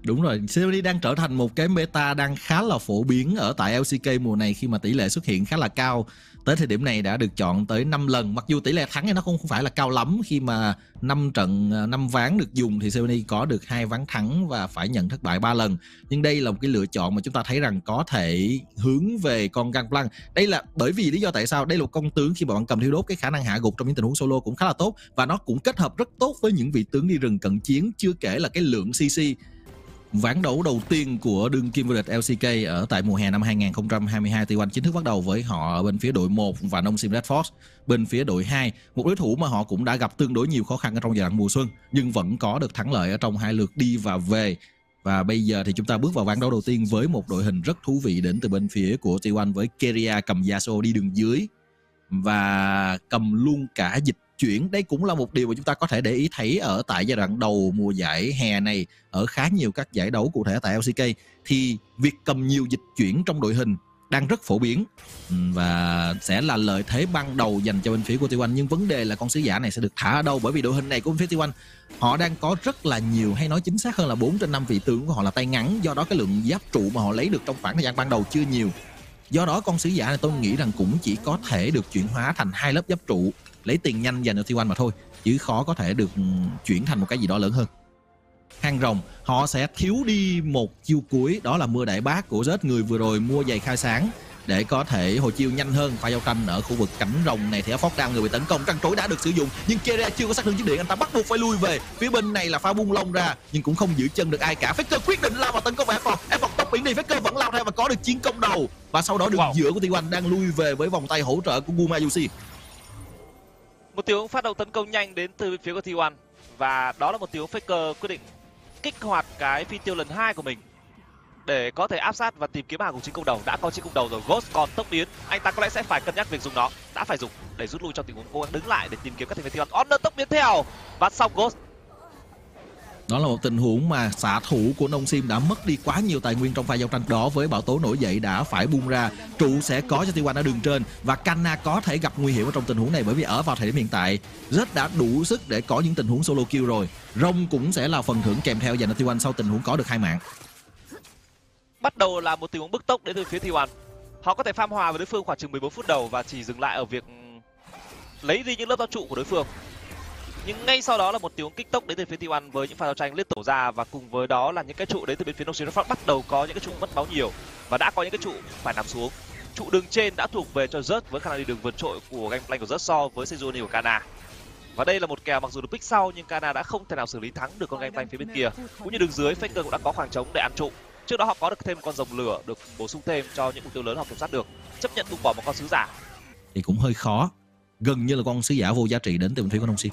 Đúng rồi, COD đang trở thành một cái meta đang khá là phổ biến ở tại LCK mùa này khi mà tỷ lệ xuất hiện khá là cao. Tới thời điểm này đã được chọn tới 5 lần, mặc dù tỷ lệ thắng thì nó không phải là cao lắm khi mà 5 trận 5 ván được dùng thì COD có được 2 ván thắng và phải nhận thất bại 3 lần. Nhưng đây là một cái lựa chọn mà chúng ta thấy rằng có thể hướng về con Gangplank. Đây là bởi vì lý do tại sao đây là một công tướng khi mà bạn cầm thiêu đốt, cái khả năng hạ gục trong những tình huống solo cũng khá là tốt và nó cũng kết hợp rất tốt với những vị tướng đi rừng cận chiến, chưa kể là cái lượng CC. Ván đấu đầu tiên của đương kim vô địch LCK ở tại mùa hè năm 2022, T1 chính thức bắt đầu với họ ở bên phía đội 1 và Nongsim Red Force bên phía đội 2, một đối thủ mà họ cũng đã gặp tương đối nhiều khó khăn ở trong giai đoạn mùa xuân nhưng vẫn có được thắng lợi ở trong 2 lượt đi và về. Và bây giờ thì chúng ta bước vào ván đấu đầu tiên với một đội hình rất thú vị đến từ bên phía của T1 với Keria cầm Yasuo đi đường dưới và cầm luôn cả dịch chuyển. Đây cũng là một điều mà chúng ta có thể để ý thấy ở tại giai đoạn đầu mùa giải hè này ở khá nhiều các giải đấu, cụ thể tại LCK thì việc cầm nhiều dịch chuyển trong đội hình đang rất phổ biến và sẽ là lợi thế ban đầu dành cho bên phía của T1. Nhưng vấn đề là con sứ giả này sẽ được thả ở đâu, bởi vì đội hình này của bên phía T1 họ đang có rất là nhiều, hay nói chính xác hơn là 4 trên 5 vị tướng của họ là tay ngắn, do đó cái lượng giáp trụ mà họ lấy được trong khoảng thời gian ban đầu chưa nhiều. Do đó con sứ giả này tôi nghĩ rằng cũng chỉ có thể được chuyển hóa thành 2 lớp giáp trụ lấy tiền nhanh dành cho T1 mà thôi, chứ khó có thể được chuyển thành một cái gì đó lớn hơn. Hang rồng họ sẽ thiếu đi một chiêu cuối, đó là mưa đại bác của Zed, người vừa rồi mua giày khai sáng để có thể hồi chiêu nhanh hơn. Pha giao tranh ở khu vực cánh rồng này thì Phóc đang người bị tấn công, trăng trối đã được sử dụng nhưng Keria chưa có sát thương chiến điện, anh ta bắt buộc phải lui về. Phía bên này là pha bung lông ra nhưng cũng không giữ chân được ai cả. Faker quyết định lao vào tấn công Phóc tốc biển đi, Faker vẫn lao theo và có được chiến công đầu và sau đó đường giữa của T1 đang lui về với vòng tay hỗ trợ của Gumayusi. Một tiếng phát động tấn công nhanh đến từ bên phía của T1 và đó là một tiếng Faker quyết định kích hoạt cái phi tiêu lần 2 của mình để có thể áp sát và tìm kiếm hàng của chiến công đầu. Đã có chiến công đầu rồi, Ghost còn tốc biến, anh ta có lẽ sẽ phải cân nhắc việc dùng nó, đã phải dùng để rút lui trong tình huống cố gắng đứng lại để tìm kiếm các thành viên T1. Honor tốc biến theo và xong Ghost. Đó là một tình huống mà xạ thủ của Nongsim đã mất đi quá nhiều tài nguyên trong pha giao tranh đó, với bão tố nổi dậy đã phải bung ra. Trụ sẽ có cho T1 ở đường trên và Canna có thể gặp nguy hiểm ở trong tình huống này, bởi vì ở vào thời điểm hiện tại rất đã đủ sức để có những tình huống solo kill rồi. Rông cũng sẽ là phần thưởng kèm theo dành cho T1 sau tình huống có được 2 mạng. Bắt đầu là một tình huống bức tốc đến từ phía T1. Họ có thể farm hòa với đối phương khoảng chừng 14 phút đầu và chỉ dừng lại ở việc lấy đi những lớp giao trụ của đối phương. Nhưng ngay sau đó là một tiếng kích tốc đến từ phía T1 với những pha giao tranh liên tổ ra, và cùng với đó là những cái trụ đến từ bên phía Nongsim bắt đầu có những cái trụ mất máu nhiều và đã có những cái trụ phải nằm xuống. Trụ đường trên đã thuộc về cho Zed với khả năng đi đường vượt trội của Gangplank của Zed so với Sejuani của Canna. Và đây là một kèo mặc dù được pick sau nhưng Canna đã không thể nào xử lý thắng được con Gangplank phía bên kia. Cũng như đường dưới, Faker cũng đã có khoảng trống để ăn trụ. Trước đó họ có được thêm một con rồng lửa được bổ sung thêm cho những mục tiêu lớn họ kiểm soát được. Chấp nhận buông bỏ một con sứ giả thì cũng hơi khó, gần như là con sứ giả vô giá trị đến từ bên phía của Nongsim.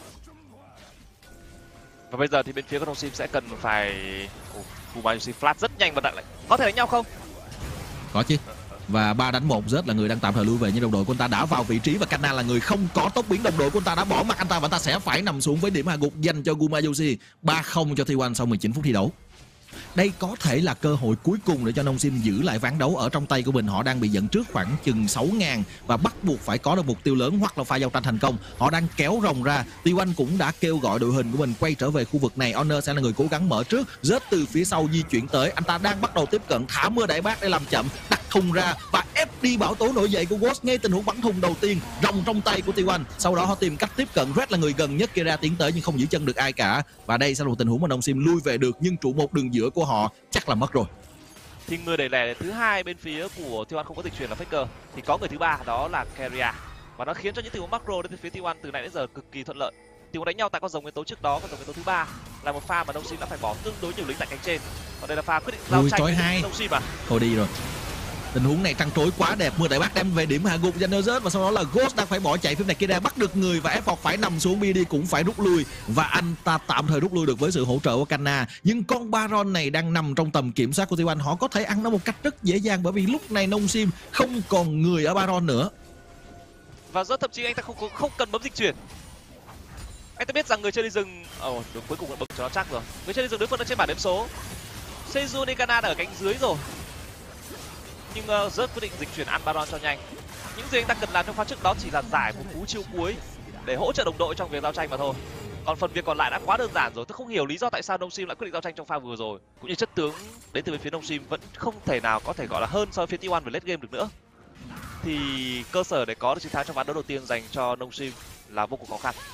Và bây giờ thì bên phía của Nongsim sẽ cần phải Gumayusi flash rất nhanh và đặt lại. Có thể đánh nhau không? Có chứ. Và 3 đánh 1, Zed là người đang tạm thời lui về, nhưng đồng đội của anh ta đã vào vị trí và Canna là người không có tốc biến. Đồng đội của anh ta đã bỏ mặt anh ta và anh ta sẽ phải nằm xuống với điểm hạ gục dành cho Gumayusi. 3-0 cho T1 sau 19 phút thi đấu. Đây có thể là cơ hội cuối cùng để cho Nongsim giữ lại ván đấu ở trong tay của mình. Họ đang bị dẫn trước khoảng chừng 6.000 và bắt buộc phải có được mục tiêu lớn hoặc là pha giao tranh thành công. Họ đang kéo rồng ra. T1 cũng đã kêu gọi đội hình của mình quay trở về khu vực này. Honor sẽ là người cố gắng mở trước. Zed từ phía sau di chuyển tới. Anh ta đang bắt đầu tiếp cận, thả mưa đại bác để làm chậm, đặt thùng ra và ép đi bão tố nổi dậy của Ghost ngay tình huống bắn thùng đầu tiên. Rồng trong tay của T1. Sau đó họ tìm cách tiếp cận. Red là người gần nhất kia ra tiến tới nhưng không giữ chân được ai cả. Và đây sẽ là một tình huống mà Nongsim lui về được, nhưng trụ một đường giữa của họ chắc là mất rồi. Thì người đẩy lẻ thứ hai bên phía của T1 không có dịch chuyển là Faker, thì có người thứ ba đó là Keria, và nó khiến cho những tình huống macro đến từ phía T1 từ nãy đến giờ cực kỳ thuận lợi. Tình huống đánh nhau tại con rồng nguyên tố trước đó, con rồng nguyên tố thứ ba là một pha mà Nongsim đã phải bỏ tương đối nhiều lính tại cánh trên, còn đây là pha quyết định giao tranh với Nongsim mà. Thôi đi rồi. Tình huống này trăng trối quá đẹp, mưa đại bác đem về điểm hạ gục dành cho Zed và sau đó là Ghost đang phải bỏ chạy. Phía này Keria bắt được người và F1 phải nằm xuống, BD cũng phải rút lui và anh ta tạm thời rút lui được với sự hỗ trợ của Canna. Nhưng con Baron này đang nằm trong tầm kiểm soát của T1, họ có thể ăn nó một cách rất dễ dàng bởi vì lúc này Nongsim không còn người ở Baron nữa. Và rất thậm chí anh ta không cần bấm dịch chuyển. Anh ta biết rằng người chơi đi rừng đúng, cuối cùng là bấm cho nó chắc rồi. Người chơi đi rừng đối phương đã trên bảng điểm số. Sejuani Canna đã ở cánh dưới rồi. Nhưng Zed quyết định dịch chuyển ăn Baron cho nhanh. Những gì anh ta cần làm trong pha trước đó chỉ là giải một cú chiêu cuối để hỗ trợ đồng đội trong việc giao tranh mà thôi. Còn phần việc còn lại đã quá đơn giản rồi. Tôi không hiểu lý do tại sao Nông Sim lại quyết định giao tranh trong pha vừa rồi. Cũng như chất tướng đến từ bên phía Nông Sim vẫn không thể nào có thể gọi là hơn so với phía T1 về late game được nữa. Thì cơ sở để có được chiến thắng trong ván đấu đầu tiên dành cho Nông Sim là vô cùng khó khăn.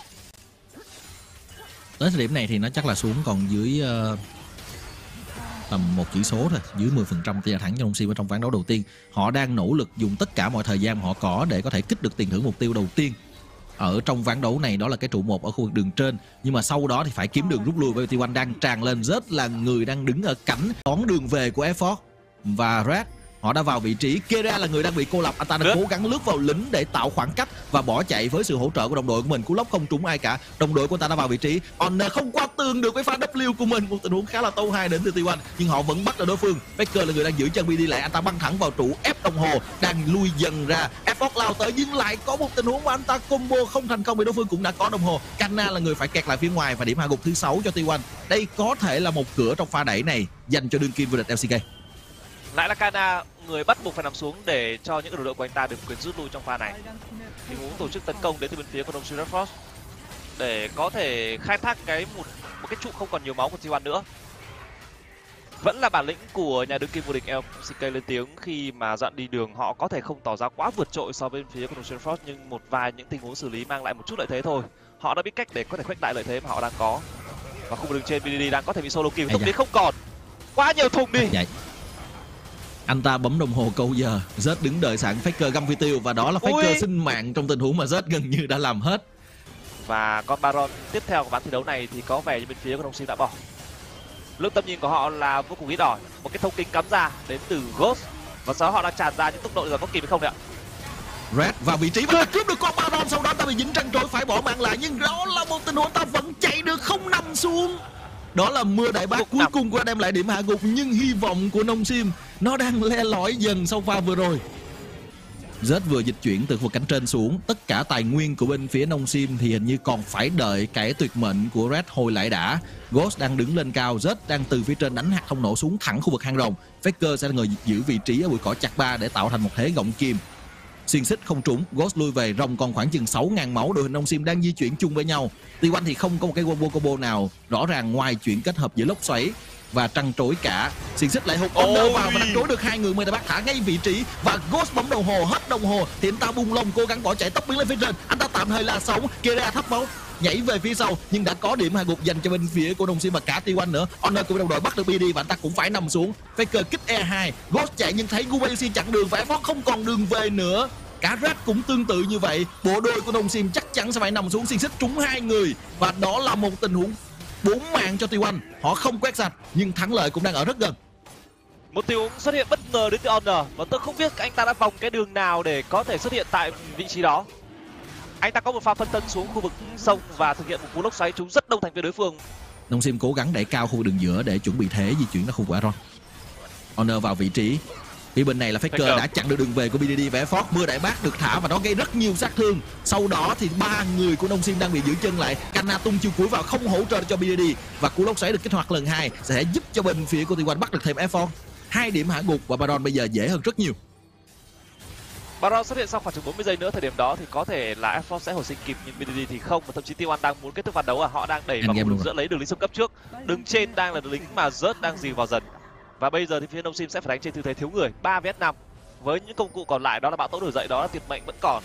Tới thời điểm này thì nó chắc là xuống còn dưới tầm một chỉ số thôi, dưới 10% tỷ lệ thắng cho Nông Sim ở trong ván đấu đầu tiên. Họ đang nỗ lực dùng tất cả mọi thời gian mà họ có để có thể kích được tiền thưởng mục tiêu đầu tiên ở trong ván đấu này, đó là cái trụ 1 ở khu vực đường trên. Nhưng mà sau đó thì phải kiếm đường rút lui, bởi vì T1 đang tràn lên. Rất là người đang đứng ở cánh đón đường về của Effort và Red. Họ đã vào vị trí. Kera là người đang bị cô lập. Anh ta đã cố gắng lướt vào lính để tạo khoảng cách và bỏ chạy với sự hỗ trợ của đồng đội của mình. Cú lốc không trúng ai cả. Đồng đội của anh ta đã vào vị trí. Honor không qua tường được với pha W của mình. Một tình huống khá là tâu hai đến từ T1, nhưng họ vẫn bắt được đối phương. Faker là người đang giữ chân BD lại. Anh ta băng thẳng vào trụ, ép đồng hồ, đang lui dần ra. Effort lao tới nhưng lại có một tình huống mà anh ta combo không thành công vì đối phương cũng đã có đồng hồ. Kanna là người phải kẹt lại phía ngoài và điểm hạ gục thứ 6 cho T1. Đây có thể là một cửa trong pha đẩy này dành cho đương kim vô địch LCK. Lại là Kanna, người bắt buộc phải nằm xuống để cho những đồng đội của anh ta được quyền rút lui trong pha này. Thì muốn tổ chức tấn công đến từ bên phía của Nông Sim Red Force để có thể khai thác một cái trụ không còn nhiều máu của T1 nữa. Vẫn là bản lĩnh của nhà đương kim vô địch LCK lên tiếng khi mà dọn đi đường. Họ có thể không tỏ ra quá vượt trội so với bên phía của Nông Sim Red Force, nhưng một vài những tình huống xử lý mang lại một chút lợi thế thôi. Họ đã biết cách để có thể khuếch đại lợi thế mà họ đang có. Và khu vực đường trên BDD đang có thể bị solo kill, thùng đến không còn. Quá nhiều thùng đi. Vậy. Anh ta bấm đồng hồ câu giờ, Zed đứng đợi sẵn, Faker găm phi tiêu và đó là Faker sinh mạng trong tình huống mà Zed gần như đã làm hết. Và con Baron tiếp theo của ván thi đấu này thì có vẻ như bên phía của Nông Sim đã bỏ. Lượng tầm nhìn của họ là vô cùng ít ỏi. Một cái thông kính cắm ra đến từ Ghost và sau đó họ đang tràn ra những tốc độ là có kịp hay không đấy ạ. Red vào vị trí và cướp được con Baron, sau đó ta bị dính trăng trối phải bỏ mạng lại, nhưng đó là một tình huống ta vẫn chạy được, không nằm xuống. Đó là mưa đại bác cuối cùng qua đem lại điểm hạ gục, nhưng hy vọng của Nông Sim nó đang le lỏi dần sau pha vừa rồi. Zed vừa dịch chuyển từ vực cánh trên xuống. Tất cả tài nguyên của bên phía Nông Sim thì hình như còn phải đợi cái tuyệt mệnh của Red hồi lại đã. Ghost đang đứng lên cao, Zed đang từ phía trên đánh hạt thông nổ xuống thẳng khu vực hang rồng. Faker sẽ là người giữ vị trí ở bụi cỏ chặt ba để tạo thành một thế gọng kim. Xiên xích không trúng, Ghost lui về, rồng còn khoảng chừng 6.000 máu. Đội hình Nông Sim đang di chuyển chung với nhau. T1 thì không có một cái combo nào rõ ràng ngoài chuyện kết hợp giữa lốc xoáy và trăng trối cả. Xiên xích lại hụt Honor vào và đánh trối được hai người. Mười bác thả ngay vị trí và Ghost bấm đồng hồ, hết đồng hồ thì anh ta bung lông cố gắng bỏ chạy tốc biến lên phía trên. Anh ta tạm thời là sống. Kera thấp máu nhảy về phía sau nhưng đã có điểm hạ gục dành cho bên phía của Nông Sim và cả T1 nữa. Honor cùng đồng đội bắt được BD và anh ta cũng phải nằm xuống. Faker kích E2, Ghost chạy nhưng thấy Gubayusi chặn đường và Effort không còn đường về nữa. Cả Red cũng tương tự như vậy. Bộ đôi của Nông Sim chắc chắn sẽ phải nằm xuống. Xiên xích trúng hai người và đó là một tình huống 4 mạng cho T1. Họ không quét sạch nhưng thắng lợi cũng đang ở rất gần. Một tình huống xuất hiện bất ngờ đến từ Honor và tôi không biết anh ta đã vòng cái đường nào để có thể xuất hiện tại vị trí đó. Anh ta có một pha phân tân xuống khu vực sông và thực hiện một cú lốc xoáy trúng rất đông thành viên đối phương. Nông Sim cố gắng đẩy cao khu vực đường giữa để chuẩn bị thế di chuyển ra khu vực Aron. Honor vào vị trí. Phía bên này là Faker đã chặn được đường về của BDD và Effort. Mưa đại bác được thả và nó gây rất nhiều sát thương. Sau đó thì ba người của Nông Sim đang bị giữ chân lại. Kanna tung chiêu cuối vào không hỗ trợ cho BDD và cú lốc xoáy được kích hoạt lần 2 sẽ giúp cho bên phía của T1 bắt được thêm Effort. 2 điểm hạ gục và Baron bây giờ dễ hơn rất nhiều. Baron xuất hiện sau khoảng chừng 40 giây nữa. Thời điểm đó thì có thể là Effort sẽ hồi sinh kịp nhưng BDD thì không, và thậm chí T1 đang muốn kết thúc ván đấu họ đang đẩy vào đường giữa lấy đường lính sông cấp trước. Đường trên đang là đường lính mà rớt đang dìm vào dần. Và bây giờ thì phía Nông Sim sẽ phải đánh trên tư thế thiếu người 3vs5 với những công cụ còn lại, đó là bão tố nổi dậy, đó là tuyệt mệnh vẫn còn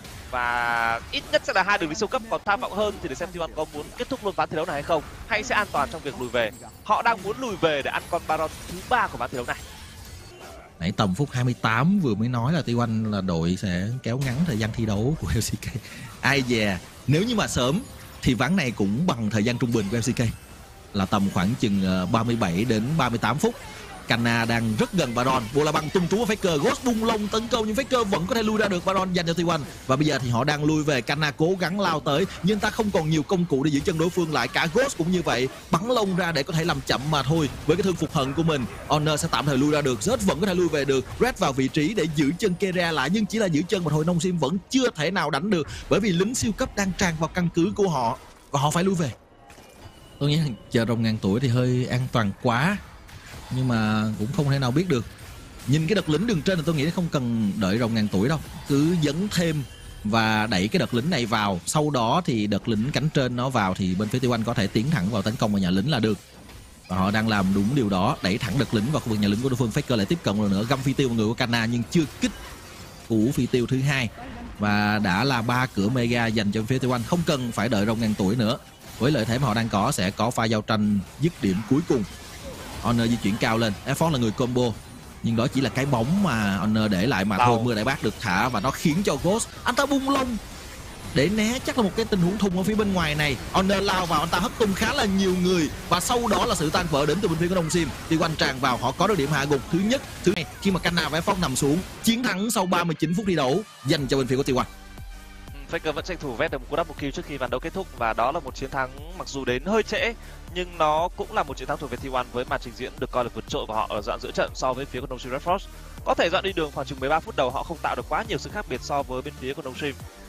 và ít nhất sẽ là 2 đường lính siêu cấp. Còn tham vọng hơn thì để xem T1 có muốn kết thúc luôn ván thi đấu này hay không, hay sẽ an toàn trong việc lùi về. Họ đang muốn lùi về để ăn con Baron thứ 3 của ván thi đấu này. Nãy tầm phút 28 vừa mới nói là T1 là đội sẽ kéo ngắn thời gian thi đấu của LCK. Ai dè, nếu như mà sớm thì ván này cũng bằng thời gian trung bình của LCK là tầm khoảng chừng 37 đến 38 phút. Kanna đang rất gần Baron, bộ là bằng tung trú của Faker. Ghost bung lông tấn công nhưng Faker vẫn có thể lui ra được. Baron dành cho T1 và bây giờ thì họ đang lui về. Kanna cố gắng lao tới nhưng ta không còn nhiều công cụ để giữ chân đối phương lại. Cả Ghost cũng như vậy, bắn lông ra để có thể làm chậm mà thôi. Với cái thương phục hận của mình, Honor sẽ tạm thời lui ra được. Zed vẫn có thể lui về được. Red vào vị trí để giữ chân Kera lại nhưng chỉ là giữ chân mà thôi. Nông Sim vẫn chưa thể nào đánh được bởi vì lính siêu cấp đang tràn vào căn cứ của họ và họ phải lui về. Tôi nghĩ chờ rồng ngàn tuổi thì hơi an toàn quá, nhưng mà cũng không thể nào biết được. Nhìn cái đợt lính đường trên là tôi nghĩ không cần đợi rồng ngàn tuổi đâu, cứ dấn thêm và đẩy cái đợt lính này vào. Sau đó thì đợt lính cánh trên nó vào thì bên phía T1 có thể tiến thẳng vào tấn công vào nhà lính là được. Và họ đang làm đúng điều đó, đẩy thẳng đợt lính vào khu vực nhà lính của đối phương. Faker lại tiếp cận rồi nữa, găm phi tiêu vào người của Kana nhưng chưa kích cú phi tiêu thứ hai. Và đã là 3 cửa mega dành cho phía T1, không cần phải đợi rồng ngàn tuổi nữa. Với lợi thế mà họ đang có sẽ có pha giao tranh dứt điểm cuối cùng. Honor di chuyển cao lên, Effort là người combo, nhưng đó chỉ là cái bóng mà Honor để lại mà thôi. Mưa đại bác được thả và nó khiến cho Ghost anh ta bung lông để né chắc là một cái tình huống thùng ở phía bên ngoài này. Honor lao vào, anh ta hất tung khá là nhiều người và sau đó là sự tan vỡ đến từ bên phía của Đông Sim. T1 tràn vào, họ có được điểm hạ gục thứ nhất, thứ hai khi mà Kana và Effort nằm xuống. Chiến thắng sau 39 phút thi đấu dành cho bên phía của T1. Faker vẫn tranh thủ vét được một cú double kill trước khi ván đấu kết thúc và đó là một chiến thắng mặc dù đến hơi trễ nhưng nó cũng là một chiến thắng thuộc về T1 với màn trình diễn được coi là vượt trội của họ ở đoạn giữa trận so với phía của Đông Red Force. Có thể đoạn đi đường khoảng chừng 13 phút đầu họ không tạo được quá nhiều sự khác biệt so với bên phía của Đông Sim.